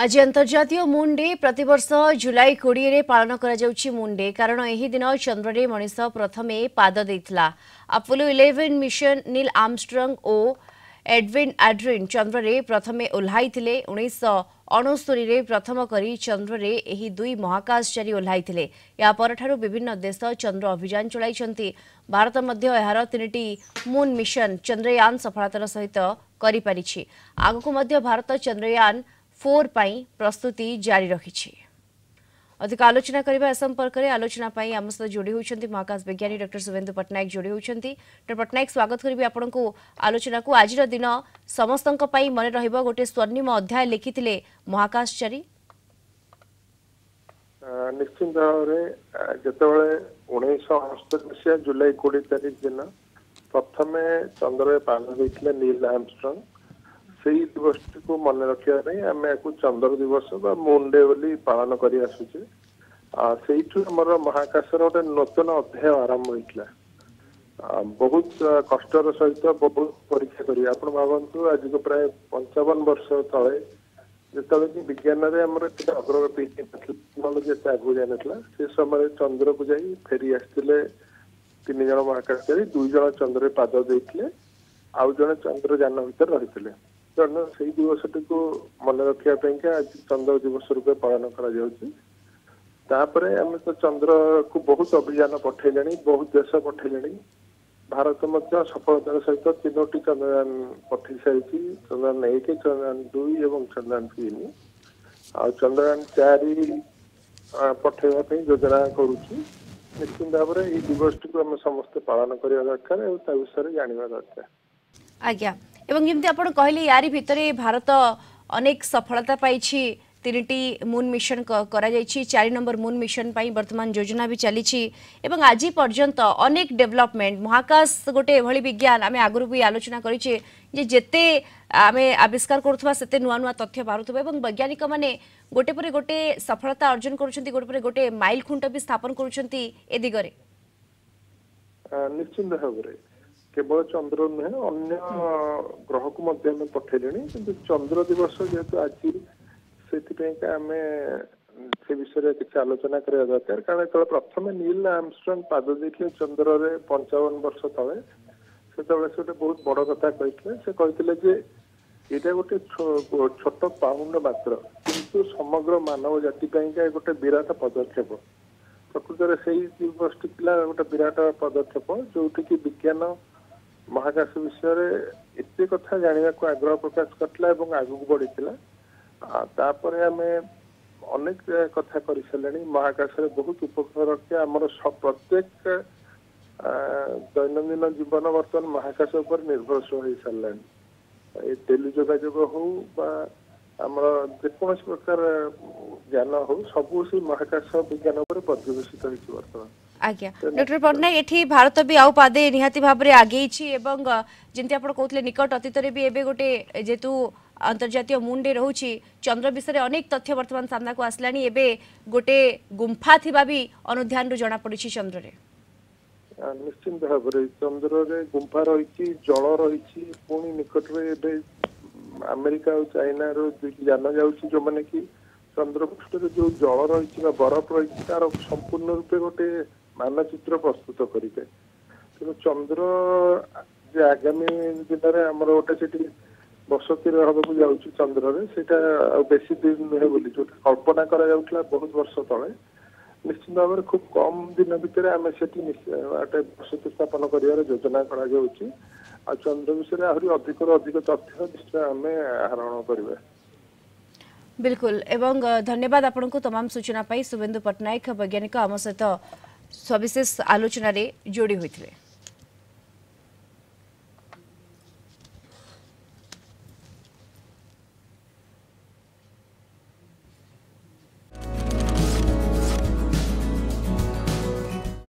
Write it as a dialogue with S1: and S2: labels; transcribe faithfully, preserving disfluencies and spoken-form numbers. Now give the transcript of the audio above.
S1: आज अंतर्जातीय moon day प्रतिवर्ष जुलाई कोड़े रे पालन करा जाउछि मून डे कारण एही दिन चंद्र रे मनीष प्रथमे पाद देइथिला। Apollo eleven mission Neil Armstrong ओ एडविन एड्रिन चंद्र रे प्रथमे ओल्हाइथिले। उन्नीस सौ अणस्तरी रे प्रथम करी चंद्र रे एही दुई महाकाशचारी ओल्हाइथिले। या परठारु विभिन्न देश चंद्र अभियान चलाइछंती। भारत मध्य एहार तीनिटी मून मिशन चंद्रयान सफलतार सहित करि परिछि। आगकु मध्य भारत चंद्रयान फोर पाई प्रस्तुति जारी रखी। अधिक आलोचना करबा ए संपर्क में आलोचना पाई आम सहित जोड़ी होती महाकाश विज्ञानी डॉक्टर शुभेन्दु पट्टनायक जोड़ी होती। डॉक्टर पट्टनायक स्वागत करी आपण को आलोचना को। आज दिन समस्त मन रहिबो गोटे स्वर्णिम अध्याय लिखिथिले महाकाशचारी।
S2: निश्चित भाव में जितेबाला उन्नीस अड़सठ जुलाई कोड़े तारीख दिन प्रथम चंद्र पालन होते नील आर्मस्ट्रांग से दिवस को मन रखा आम चंद्र दिवस बा मून डे बोली पालन कर आसुचे। महाकाश गोटे नूतन अध्याय आरंभ होता बहुत कष्टर सहित बहुत परीक्षा कर आप भावतु आज को प्राय पंचावन वर्ष तले जिते कि विज्ञान अग्रगति टेक्नोलोजी एत आगे जाना से समय चंद्र को जाई फेरी आसते तीन जन महाकाशचारी दुई जन चंद्र पाद देते आउ जन चंद्रयान भर रही तेणु से दिवस टी को मन रखा आज चंद्र दिवस रूपे पालन कर आम तो चंद्र को बहुत अभियान पठेले बहुत देश पठेले। भारत मध्य सफलतार सहित तीनो चंद्रयान पठे सारी चंद्रयान एक चंद्रयान दुई और चंद्रयान तीन आ चंद्रयान चार पठेवा योजना करुच्ची। निश्चित भाव में यह दिवस टी को आम समस्ते पालन करने दरकार विषय जानवा दरकार।
S1: आज्ञा एवं जमती आपण कहले यारी भितरे भारत अनेक सफलता पाइछि। तीनिटी मून मिशन करा जाइछि। चार नंबर मून मिशन पाई वर्तमान योजना भी चली एवं आज पर्यंत अनेक डेवलपमेंट महाकाश गोटे एभली विज्ञान आमे आगुरु भी आलोचना करिछे जे जेते आमे आविष्कार करुथबा सेते नुआ नुआ तथ्य बारुथबा एवं वैज्ञानिक माने गोटे परे गोटे सफलता अर्जन करुछंती गोटे परे गोटे माइल खुंट भी स्थापन करुछंती ए दिगरे।
S2: निश्चित भाव केवल चंद्र नुहे अन्य ग्रह को मध्य पठेले कि चंद्र दिवस जेहेतु आज से आम से विषय किसी आलोचना करने दरकार कारण जो प्रथम नील आर्मस्ट्रांग पाद देते चंद्र रे पंचावन वर्ष तले से गोटे बहुत बड़ कथा कहते से कहते यहाँ गोटे छोट पाउंड मात्र किंतु समग्र मानव जाति गोटे विराट पदक्षेप प्रकृत में से दिवस गोटे विराट पदक्षेप जो विज्ञान महाकाश विषय एत कथा जानने को आग्रह प्रकाश करता आगू बढ़ी तापर आम अनेक कथा कर सारे महाकाश बहुत उपकार रखे आमर प्रत्येक दैनंदिन जीवन बर्तमान महाकाश उपर निर्भरशील हो सारे टेली जोगाजोग हो जेकोसी प्रकार ज्ञान हो सबू से महाकाश विज्ञान उपर पर्यवेसित होती बर्तमान।
S1: आज्ञा डॉक्टर पट्टनायक एठी भारत भी आउ पादे निहाती भाव में आगे एवं जमती आप कहते निकट अतीत भी एवं गोटे जेतु अंतर्जातीय मून डे रोचे चंद्र विषय अनेक तथ्य वर्तमान सामना को आसला गोटे गुंफा थिबा भी अनुध्यान रु जना पड़ी चंद्र रे।
S2: निश्चित भाव में चंद्र रे गुंफा रही जल रही पुणी निकट में अमेरिका और चाइना रो जान जाऊँ जो मैंने कि चंद्रपृष्ठ जो जल रही बरफ रही तार संपूर्ण रूपे गोटे मानचित्र प्रस्तुत करें तेणु चंद्र जे आगामी दिन में आम गोटे बसती रहा जाऊँ चंद्र से बेसी दिन नुहे बोली जो कल्पना करा बहुत वर्ष तले निश्चित भाव में खूब कम दिन भितर आम से गोटे बसती स्थापन कर योजना करा चंद्र विषय आहरी अधिक अधिक तथ्य निश्चय आम आहरण करवा।
S1: बिल्कुल एवं धन्यवाद आपन को तमाम सूचना पाई। शुभेन्दु पट्टनायक वैज्ञानिक आम सहित सविशेष आलोचन जोड़ी होते।